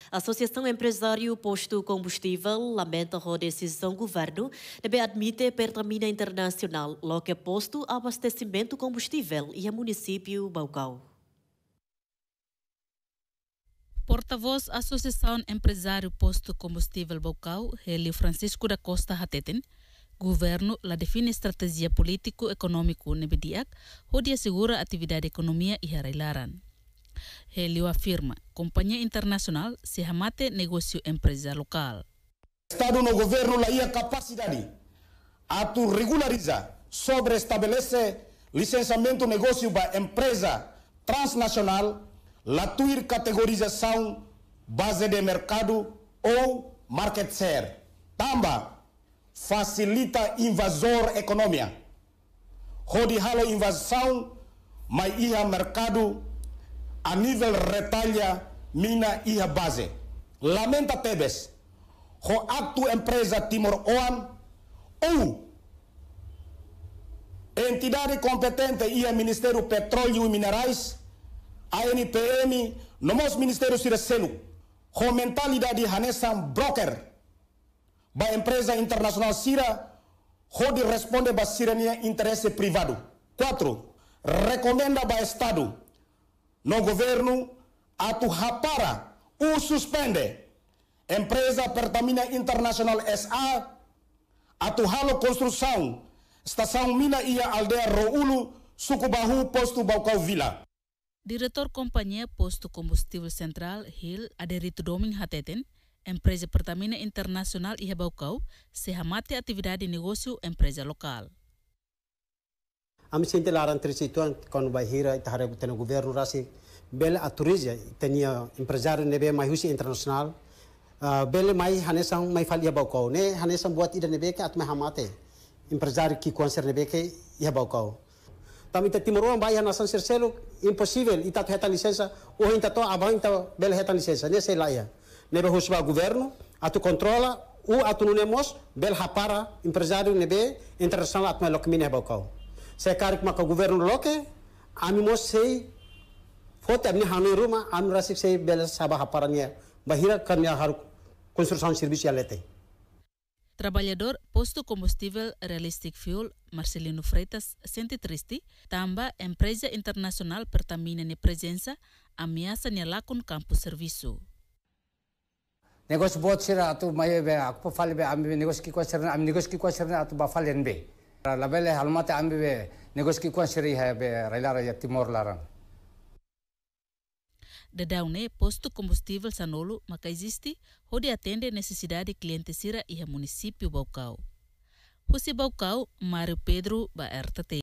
A Associação Empresário Posto Combustível lamenta a decisão do governo de admitir Pertamina Internacional, lo que posto abastecimento combustível e a município Baucau. Porta-voz Associação Empresário Posto Combustível Baucau, Helio Francisco da Costa Hateten, governo la define estratégia político-econômico nebediak, onde assegura a atividade economia e harailaran. Helio afirma, companhia internacional se ramate negócio empresa local. Estado no governo lá a capacidade a regularizar sobre estabelecer licenciamento negócio para empresa transnacional, la tuir categorização base de mercado ou market share. Tamba facilita invasor economia. Hodi halo invasão mas ia mercado a nível retalha mina ia base. Lamenta tebes ho atu empresa Timor-Oan ou entidade competente ia Ministério Petróleo e Minerais, ANPM, nomos Ministério Sireselu, ho mentalidade hanesan broker ba empresa internacional Sira, ho de responde ba sirenia interesse privado. 4. Recomenda ba Estado no governo atu hapara ou suspende empresa Pertamina Internacional SA atu halo construção estação mina ia aldeia Roulu Sucubahu posto Baucau Vila. Diretor Companhia Posto Combustível Central Hill Aderito Doming Hateten, empresa Pertamina Internacional e Baucau se ramate atividade de negócio empresa local. Ami sente laran trisituan kon bahira itahare teno governo rasi bel aturizia tenia empresário nebe mai husi internasional bel mai hanesang mai falia Baucau ne hanesang buat ida nebe ke atme hamate empresário ki konser nebe ke ia Baucau tami te Timor-Oan bai hanasan serselo impossível ita heta licença o hinta to abang ta bel heta licença ne sei laia nebe husba governo atu controla o atu nemos bel hapara empresário nebe internasional atme lokmine Baucau. Saya karik maka governo loke, ami mos sei foto amni hanu rumah, ami rasik sei bela sabah haparanya, bahira karnya haru construção serviço alete. Trabalhador Posto Combustível Realistic Fuel Marcelino Freitas sente triste, tamba empresa internacional Pertamina ne presença ameaça nyalakon campo serviço. Negócio bot sira atu mai be aku fale be ami negócio ki kuasirna ami negócio ki kuasirna atu ba falen be. Labele halmate ambi be negócio que conseri hai be railara ya Timor larang. Dadaune Posto Combustível Sanolo maka existe onde atende necessidade cliente sira e município Baucau. Husi Baucau, Mário Pedro ba RTT.